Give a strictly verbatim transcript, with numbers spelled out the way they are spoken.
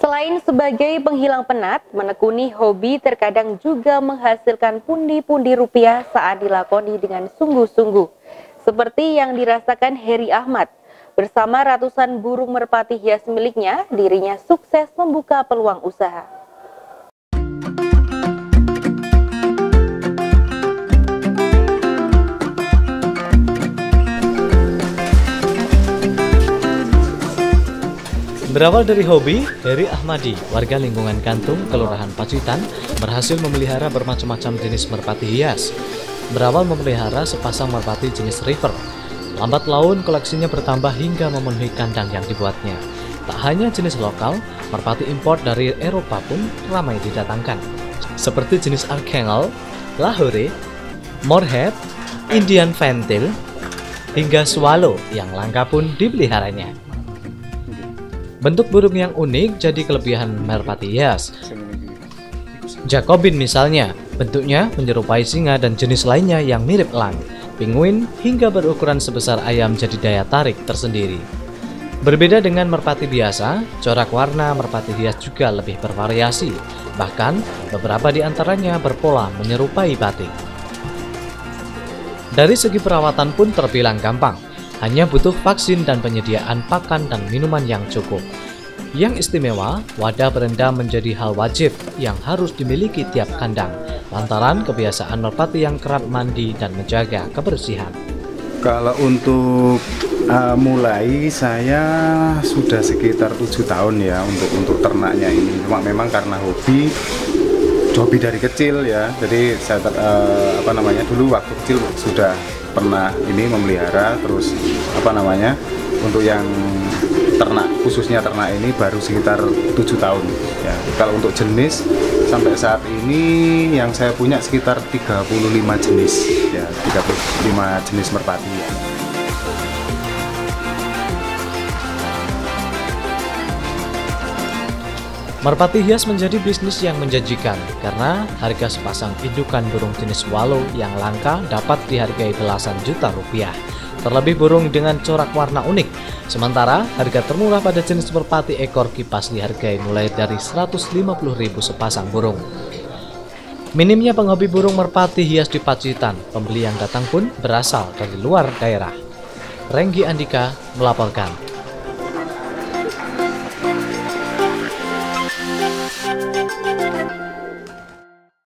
Selain sebagai penghilang penat, menekuni hobi terkadang juga menghasilkan pundi-pundi rupiah saat dilakoni dengan sungguh-sungguh. Seperti yang dirasakan Heri Ahmad. Bersama ratusan burung merpati hias miliknya, dirinya sukses membuka peluang usaha. Berawal dari hobi, Heri Ahmadi, warga lingkungan Kantung, Kelurahan Pacitan, berhasil memelihara bermacam-macam jenis merpati hias. Berawal memelihara sepasang merpati jenis river. Lambat laun koleksinya bertambah hingga memenuhi kandang yang dibuatnya. Tak hanya jenis lokal, merpati impor dari Eropa pun ramai didatangkan. Seperti jenis Archangel, Lahore, Moorhead, Indian Fantail, hingga Swallow yang langka pun dipeliharanya. Bentuk burung yang unik jadi kelebihan merpati hias. Jacobin misalnya, bentuknya menyerupai singa dan jenis lainnya yang mirip elang. Penguin hingga berukuran sebesar ayam jadi daya tarik tersendiri. Berbeda dengan merpati biasa, corak warna merpati hias juga lebih bervariasi. Bahkan, beberapa di antaranya berpola menyerupai batik. Dari segi perawatan pun terbilang gampang. Hanya butuh vaksin dan penyediaan pakan dan minuman yang cukup. Yang istimewa, wadah berendam menjadi hal wajib yang harus dimiliki tiap kandang, lantaran kebiasaan merpati yang kerap mandi dan menjaga kebersihan. Kalau untuk uh, mulai saya sudah sekitar tujuh tahun ya untuk untuk ternaknya ini. Cuma memang karena hobi, hobi dari kecil ya. Jadi saya ter, uh, apa namanya dulu waktu kecil sudah pernah ini memelihara, terus apa namanya untuk yang ternak khususnya ternak ini baru sekitar tujuh tahun ya. Kalau untuk jenis sampai saat ini yang saya punya sekitar tiga puluh lima jenis ya, tiga puluh lima jenis merpati ya. Merpati hias menjadi bisnis yang menjanjikan karena harga sepasang indukan burung jenis swallow yang langka dapat dihargai belasan juta rupiah. Terlebih burung dengan corak warna unik. Sementara harga termurah pada jenis merpati ekor kipas dihargai mulai dari seratus lima puluh ribu sepasang burung. Minimnya penghobi burung merpati hias di Pacitan, pembeli yang datang pun berasal dari luar daerah. Renggi Andika melaporkan.